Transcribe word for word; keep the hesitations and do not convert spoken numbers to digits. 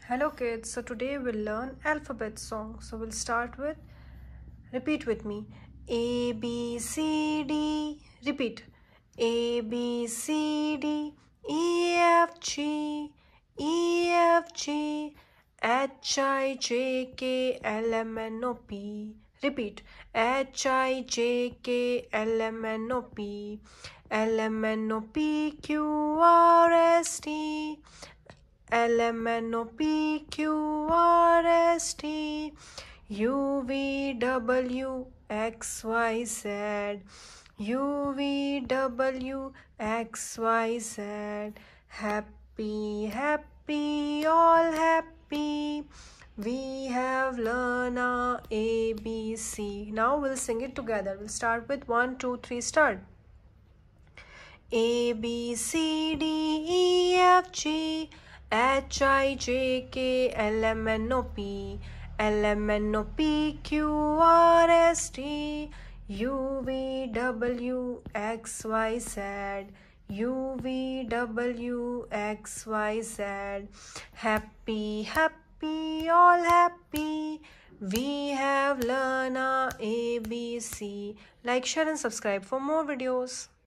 Hello kids, so today we'll learn alphabet song. So we'll start with, repeat with me, A, B, C, D, repeat, A, B, C, D, E, F, G, E, F, G, H, I, J, K, L, M, N, O, P, repeat, H, I, J, K, L, M, N, O, P, L, M, N, O, P, Q, R, S, T, L, M, N, O, P, Q, R, S, T, U, V, W, X, Y, Z, U, V, W, X, Y, Z, happy, happy, all happy, we have learned our A, B, C. Now we'll sing it together. We'll start with one, two, three, start. A, B, C, D, E, F, G, H, I, J, K, L, M, N, O, P, L, M, N, O, P, Q, R, S, T, U, V, W, X, Y, Z, U, V, W, X, Y, Z, happy, happy, all happy, we have learned our A, B, C. Like, share and subscribe for more videos.